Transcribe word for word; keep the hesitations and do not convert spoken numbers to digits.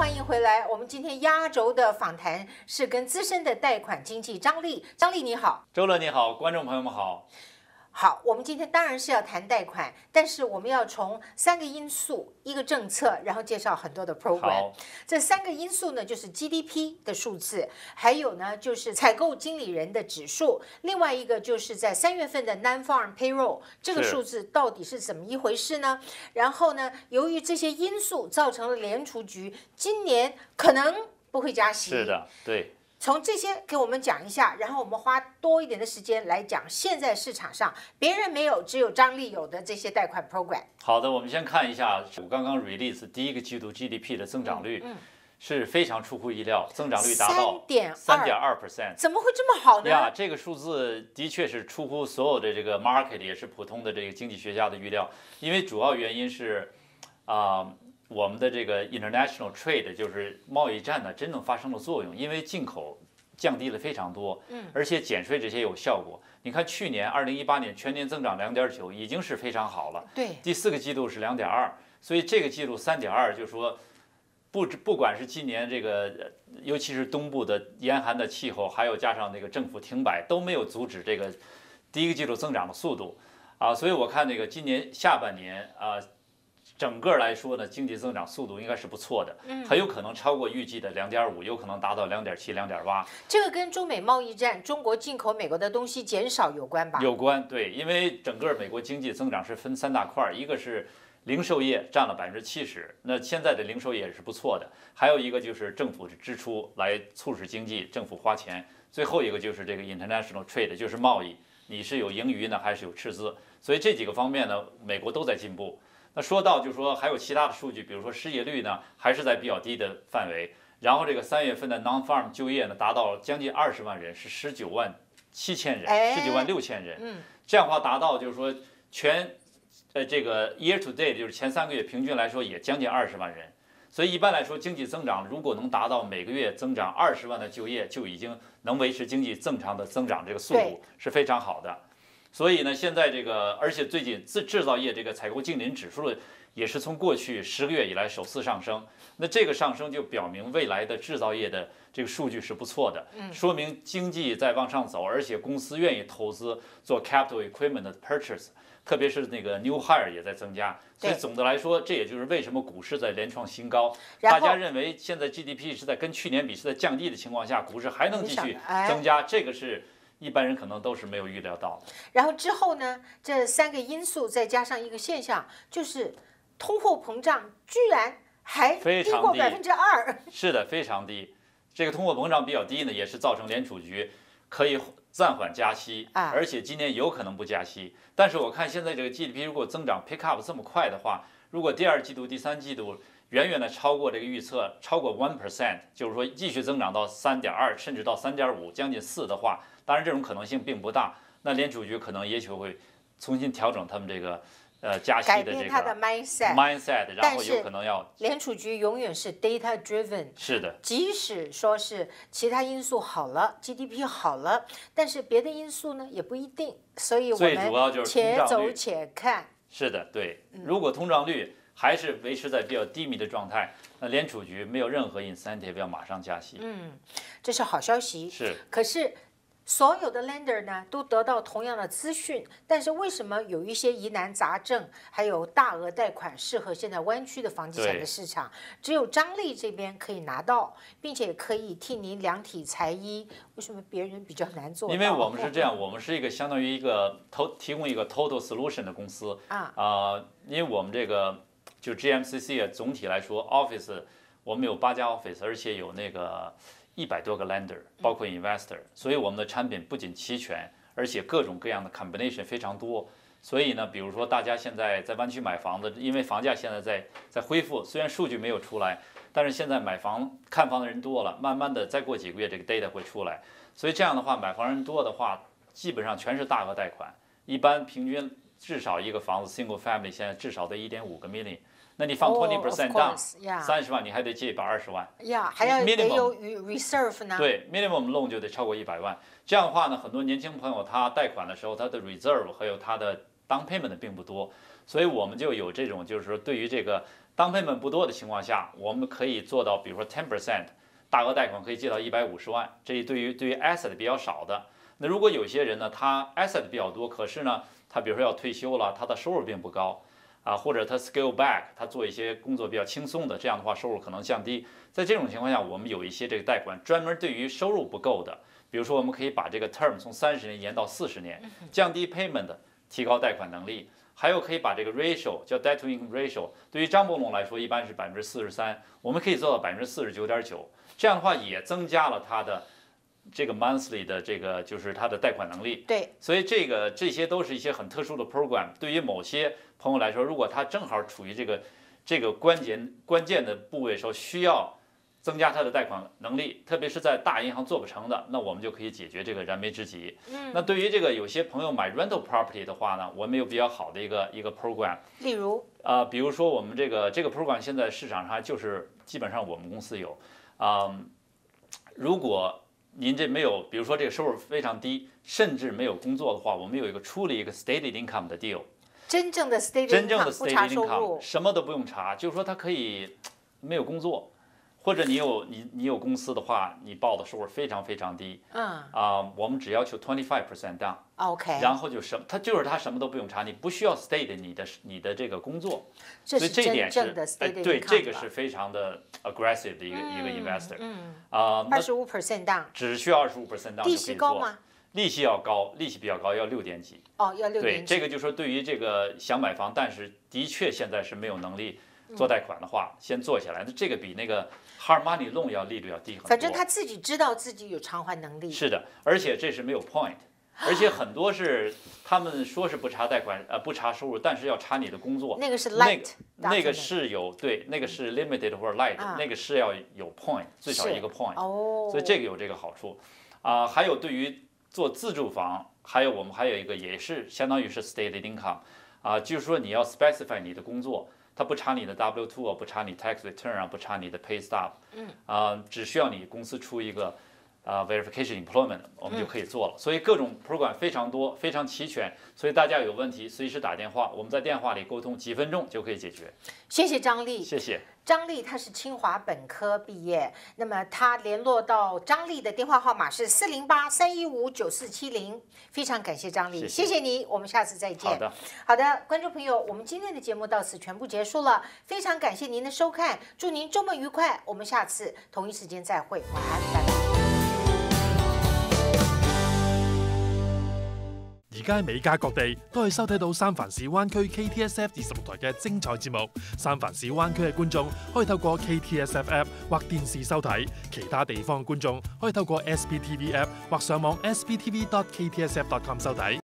欢迎回来。我们今天压轴的访谈是跟资深的贷款经纪张丽。张丽你好。 周乐你好，观众朋友们好。 好，我们今天当然是要谈贷款，但是我们要从三个因素、一个政策，然后介绍很多的 program。这三个因素呢，就是 G D P 的数字，还有呢就是采购经理人的指数，另外一个就是在三月份的 non-farm payroll 这个数字到底是怎么一回事呢？然后呢，由于这些因素造成了联储局今年可能不会加息。 是的，对。 从这些给我们讲一下，然后我们花多一点的时间来讲现在市场上别人没有，只有张丽有的这些贷款 program。 好的，我们先看一下我刚刚 release 第一个季度 G D P 的增长率，嗯嗯、是非常出乎意料，增长率达到三点二 percent， 怎么会这么好呢？ 呀，这个数字的确是出乎所有的这个 market 也是普通的这个经济学家的预料，因为主要原因是啊。呃我们的这个 international trade 就是贸易战呢，真正发生了作用，因为进口降低了非常多，嗯，而且减税这些有效果。你看去年二零一八年全年增长两点九，已经是非常好了。 对， 第四个季度是两点二，所以这个季度三点二，就是说不不管是今年这个，尤其是东部的严寒的气候，还有加上那个政府停摆，都没有阻止这个第一个季度增长的速度啊，所以我看这个今年下半年啊。整个来说呢，经济增长速度应该是不错的，很有可能超过预计的两点五，有可能达到两点七、两点八。 这个跟中美贸易战、中国进口美国的东西减少有关吧？ 有关，对，因为整个美国经济增长是分三大块，一个是零售业占了百分之七十，那现在的零售业也是不错的，还有一个就是政府的支出来促使经济，政府花钱，最后一个就是这个 international trade， 就是贸易，你是有盈余呢还是有赤字？所以这几个方面呢，美国都在进步。那说到就是说还有其他的数据，比如说失业率呢还是在比较低的范围，然后这个三月份的 non-farm 就业呢达到将近二十万人，是十九万七千人，十九万六千人，嗯，这样的话达到就是说全呃这个 year to date 就是前三个月平均来说也将近二十万人，所以一般来说经济增长如果能达到每个月增长二十万的就业，就已经能维持经济正常的增长这个速度是非常好的。所以呢，现在这个，而且最近制制造业这个采购经理人指数也是从过去十个月以来首次上升。那这个上升就表明未来的制造业的这个数据是不错的，说明经济在往上走，而且公司愿意投资做 capital equipment 的 purchase， 特别是那个 new hire 也在增加。所以总的来说，这也就是为什么股市在连创新高。大家认为现在 G D P 是在跟去年比是在降低的情况下，股市还能继续增加，这个是。一般人可能都是没有预料到的。 然后之后呢，这三个因素再加上一个现象，就是通货膨胀居然还低过百分之二。 是的，非常低。这个通货膨胀比较低呢，也是造成联储局可以暂缓加息，啊、而且今年有可能不加息。但是我看现在这个 G D P 如果增长 pick up 这么快的话，如果第二季度、第三季度远远的超过这个预测，超过 one percent， 就是说继续增长到三点二，甚至到三点五，将近四的话。当然，这种可能性并不大。那联储局可能也许会重新调整他们这个呃加息的这个改变他的 mindset， mindset， 然后有可能要。 联储局永远是 data driven。 是的。 即使说是其他因素好了 ，G D P 好了，但是别的因素呢也不一定。所以我们且走且看。 是的，对。如果通胀率还是维持在比较低迷的状态，那联储局没有任何 incentive 要马上加息。 嗯，这是好消息。 是。 可是。所有的 lender 呢都得到同样的资讯，但是为什么有一些疑难杂症，还有大额贷款适合现在湾区的房地产的市场，只有张丽这边可以拿到，并且可以替您量体裁衣？为什么别人比较难做到？ 因为我们是这样，我们是一个相当于一个投提供一个 total solution 的公司啊、呃，因为我们这个就 G M C C 啊，总体来说 office 我们有八家 office， 而且有那个。一百多个 lender， 包括 investor， 所以我们的产品不仅齐全，而且各种各样的 combination 非常多。所以呢，比如说大家现在在湾区买房子，因为房价现在在在恢复，虽然数据没有出来，但是现在买房看房的人多了，慢慢的再过几个月这个 data 会出来。所以这样的话，买房人多的话，基本上全是大额贷款，一般平均至少一个房子 single family 现在至少得 一点五个 million。那你放 twenty percent down， 三十万，你还得借一百二十万， 呀，还要得有 reserve 呢。 对 ，minimum loan 就得超过一百万。这样的话呢，很多年轻朋友他贷款的时候，他的 reserve 还有他的down payment 并不多， 所以我们就有这种，就是说对于这个down payment不多的情况下，我们可以做到，比如说 ten percent 大额贷款可以借到一百五十万，这对于对于 asset 比较少的。那如果有些人呢，他 asset 比较多，可是呢，他比如说要退休了，他的收入并不高。啊，或者他 scale back， 他做一些工作比较轻松的，这样的话收入可能降低。在这种情况下，我们有一些这个贷款专门对于收入不够的，比如说我们可以把这个 term 从三十年延到四十年，降低 payment， 提高贷款能力。还有可以把这个 ratio 叫 debt to income ratio， 对于张伯龙来说一般是百分之四十三，我们可以做到百分之四十九点九，这样的话也增加了他的。这个 monthly 的这个就是它的贷款能力， 对， 所以这个这些都是一些很特殊的 program。对于某些朋友来说，如果他正好处于这个这个关键关键的部位的时候，需要增加他的贷款能力，特别是在大银行做不成的，那我们就可以解决这个燃眉之急。嗯，那对于这个有些朋友买 rental property 的话呢，我们有比较好的一个一个 program。 例如， 呃，比如说我们这个这个 program 现在市场上就是基本上我们公司有，嗯，如果您这没有，比如说这个收入非常低，甚至没有工作的话，我们有一个出了一个 stated income 的 deal， 真正的 stated income， 真正的不查 stated 收入， income， 什么都不用查，就是说他可以没有工作，或者你有你你有公司的话，你报的收入非常非常低， 嗯啊、呃，我们只要求 twenty-five percent down， OK， 然后就什他就是他什么都不用查，你不需要 state 你的你的这个工作， 这是所以这一点是真正的 stated income， 哎，对，这个是非常的 aggressive 的一个、 嗯、 一个 investor， 嗯， 啊， 二十五 percent down， 只需要二十五 percent down 就可以做。 利息高吗？ 利息要高，利息比较高，要六点几。 哦，要六点对， 几。 这个就说对于这个想买房，但是的确现在是没有能力做贷款的话，嗯、先做下来。那这个比那个 hard money loan 要利率要低很多。 反正他自己知道自己有偿还能力。 是的，而且这是没有 point， 而且很多是他们说是不查贷款，呃，不查收入，但是要查你的工作。 那个是 light， 那个那个是有对，那个是 limited 或者 light，、嗯、那个是要有 point， 最少一个 point。 哦。 所以这个有这个好处，啊、呃，还有对于做自住房，还有我们还有一个也是相当于是 stated income， 啊、呃，就是说你要 specify 你的工作，他不查你的 W two 啊，不查你 tax return 啊，不查你的 pay stub， 嗯，啊、呃，只需要你公司出一个啊、呃、verification employment， 我们就可以做了。嗯、所以各种 program 非常多，非常齐全，所以大家有问题随时打电话，我们在电话里沟通，几分钟就可以解决。 谢谢张丽， 谢谢。 张丽她是清华本科毕业，那么她联络到张丽的电话号码是四零八三一五九四七零，非常感谢张丽， 谢谢谢你，我们下次再见。 好的， 好的，观众朋友，我们今天的节目到此全部结束了，非常感谢您的收看，祝您周末愉快，我们下次同一时间再会，晚安，拜拜。 而家美加各地都可以收睇到三藩市灣區 K T S F 二十六台嘅精彩節目。三藩市灣區嘅觀眾可以透過 K T S F App 或電視收睇，其他地方嘅觀眾可以透過 S B T V App 或上網 S B T V dot K T S F dot com 收睇。